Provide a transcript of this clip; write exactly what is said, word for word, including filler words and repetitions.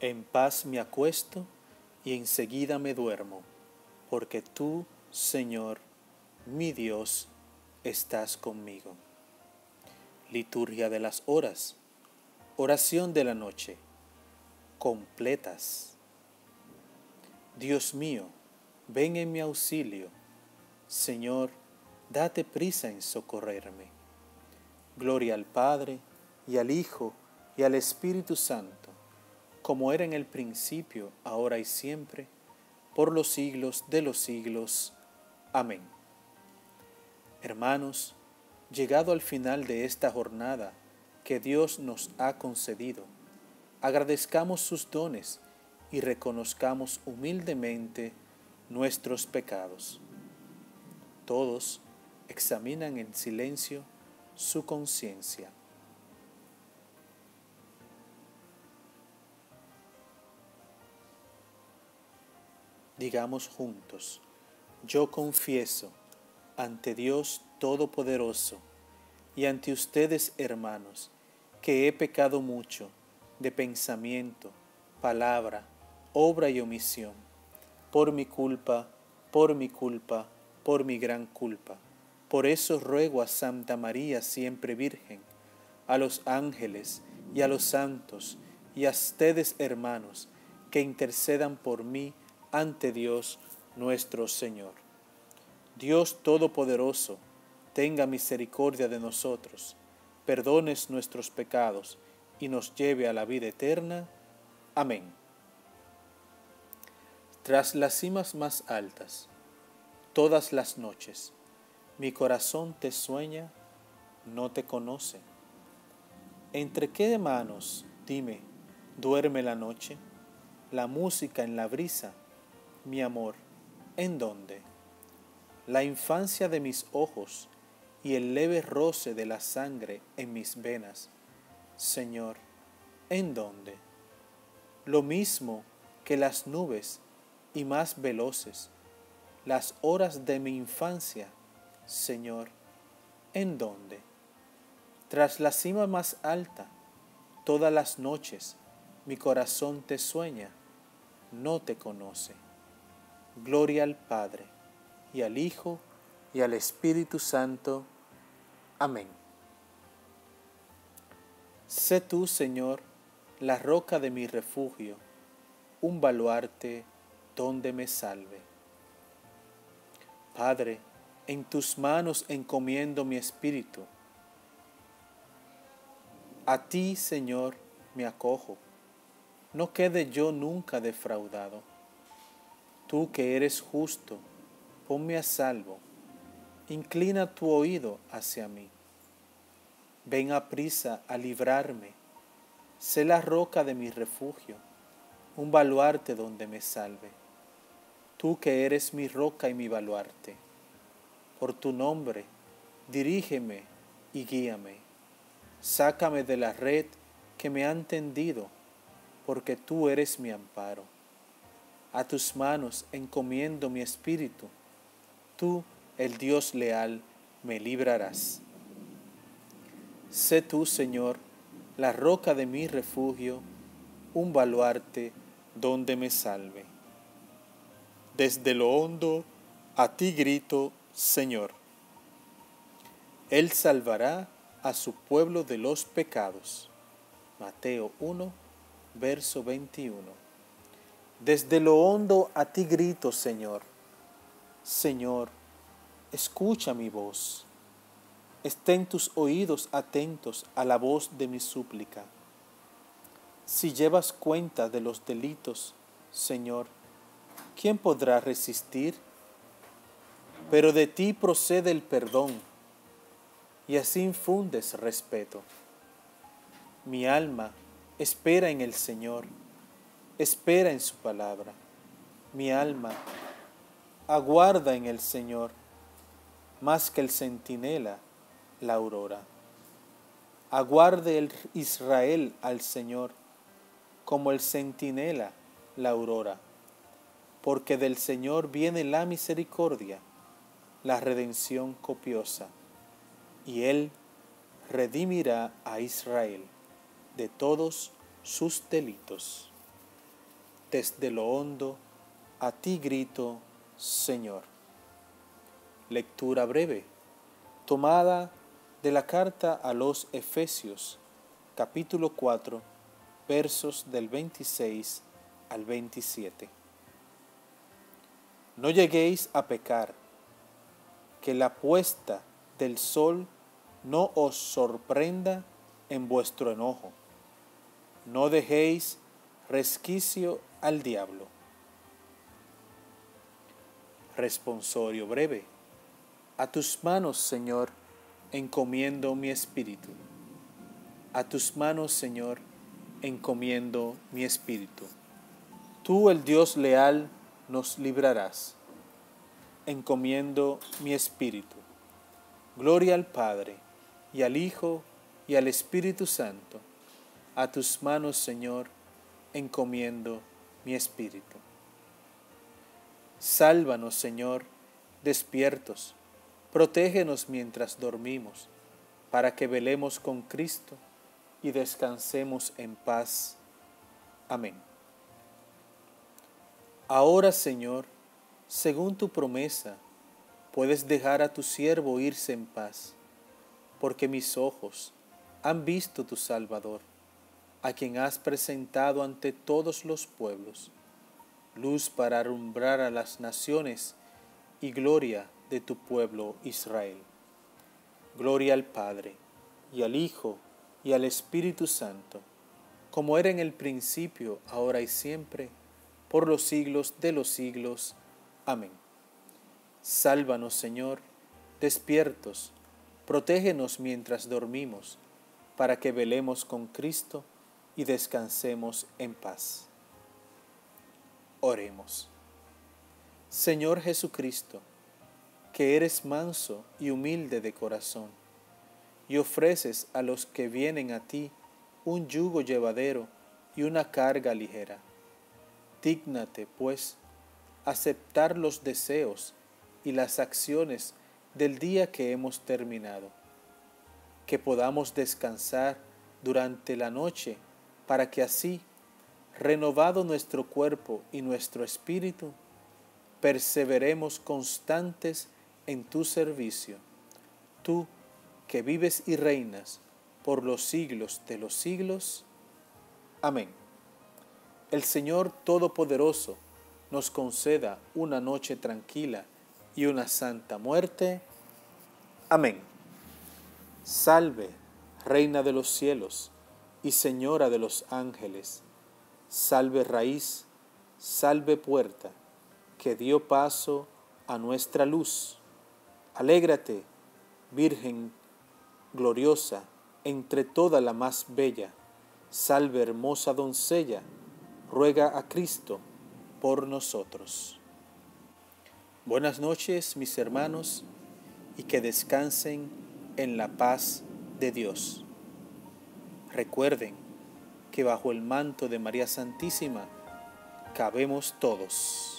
En paz me acuesto y enseguida me duermo, porque tú, Señor, mi Dios, estás conmigo. Liturgia de las horas. Oración de la noche. Completas. Dios mío, ven en mi auxilio. Señor, date prisa en socorrerme. Gloria al Padre, y al Hijo, y al Espíritu Santo, como era en el principio, ahora y siempre, por los siglos de los siglos. Amén. Hermanos, llegado al final de esta jornada que Dios nos ha concedido, agradezcamos sus dones y reconozcamos humildemente nuestros pecados. Todos examinan en silencio su conciencia. Digamos juntos: yo confieso ante Dios Todopoderoso y ante ustedes, hermanos, que he pecado mucho de pensamiento, palabra, obra y omisión, por mi culpa, por mi culpa, por mi gran culpa. Por eso ruego a Santa María siempre Virgen, a los ángeles y a los santos, y a ustedes, hermanos, que intercedan por mí ante Dios nuestro Señor. Dios Todopoderoso, tenga misericordia de nosotros, perdone nuestros pecados y nos lleve a la vida eterna. Amén. Tras las cimas más altas, todas las noches, mi corazón te sueña, no te conoce. ¿Entre qué manos, dime, duerme la noche? La música en la brisa, mi amor, ¿en dónde? La infancia de mis ojos y el leve roce de la sangre en mis venas, Señor, ¿en dónde? Lo mismo que las nubes y más veloces, las horas de mi infancia, Señor, ¿en dónde? Tras la cima más alta, todas las noches, mi corazón te sueña, no te conoce. Gloria al Padre, y al Hijo, y al Espíritu Santo. Amén. Sé tú, Señor, la roca de mi refugio, un baluarte donde me salve. Padre, en tus manos encomiendo mi espíritu. A ti, Señor, me acojo, no quede yo nunca defraudado. Tú que eres justo, ponme a salvo, inclina tu oído hacia mí. Ven aprisa a librarme, sé la roca de mi refugio, un baluarte donde me salve. Tú que eres mi roca y mi baluarte, por tu nombre, dirígeme y guíame. Sácame de la red que me han tendido, porque tú eres mi amparo. A tus manos encomiendo mi espíritu, tú, el Dios leal, me librarás. Sé tú, Señor, la roca de mi refugio, un baluarte donde me salve. Desde lo hondo a ti grito, Señor. Él salvará a su pueblo de los pecados. Mateo uno, verso veintiuno. Desde lo hondo a ti grito, Señor. Señor, escucha mi voz. Estén tus oídos atentos a la voz de mi súplica. Si llevas cuenta de los delitos, Señor, ¿quién podrá resistir? Pero de ti procede el perdón, y así infundes respeto. Mi alma espera en el Señor, espera en su palabra. Mi alma aguarda en el Señor, más que el centinela la aurora. Aguarde el Israel al Señor, como el centinela la aurora, porque del Señor viene la misericordia, la redención copiosa, y Él redimirá a Israel de todos sus delitos. desde lo hondo, a ti grito, Señor. Lectura breve, tomada de la carta a los Efesios, capítulo cuatro, versos del veintiséis al veintisiete. No lleguéis a pecar, que la puesta del sol no os sorprenda en vuestro enojo. No dejéis resquicio al diablo. Responsorio breve. A tus manos, Señor, encomiendo mi espíritu. A tus manos, Señor, encomiendo mi espíritu. Tú, el Dios leal, nos librarás. Encomiendo mi espíritu. Gloria al Padre, y al Hijo, y al Espíritu Santo. A tus manos, Señor, encomiendo mi espíritu. Sálvanos, Señor, despiertos. Protégenos mientras dormimos, para que velemos con Cristo y descansemos en paz. Amén. Ahora, Señor, según tu promesa, puedes dejar a tu siervo irse en paz, porque mis ojos han visto tu Salvador, a quien has presentado ante todos los pueblos, luz para alumbrar a las naciones y gloria de tu pueblo Israel. Gloria al Padre, y al Hijo, y al Espíritu Santo, como era en el principio, ahora y siempre, por los siglos de los siglos. Amén. Sálvanos, Señor, despiertos, protégenos mientras dormimos, para que velemos con Cristo y descansemos en paz. Oremos. Señor Jesucristo, que eres manso y humilde de corazón, y ofreces a los que vienen a ti un yugo llevadero y una carga ligera. Dígnate, pues, aceptar los deseos y las acciones del día que hemos terminado, que podamos descansar durante la noche, para que así, renovado nuestro cuerpo y nuestro espíritu, perseveremos constantes en tu servicio, tú que vives y reinas por los siglos de los siglos. Amén. El Señor Todopoderoso nos conceda una noche tranquila y una santa muerte. Amén. Salve, Reina de los cielos y Señora de los ángeles. Salve raíz, salve puerta, que dio paso a nuestra luz. Alégrate, Virgen gloriosa, entre toda la más bella. Salve hermosa doncella, ruega a Cristo por nosotros. Buenas noches, mis hermanos, y que descansen en la paz de Dios. Recuerden que bajo el manto de María Santísima cabemos todos.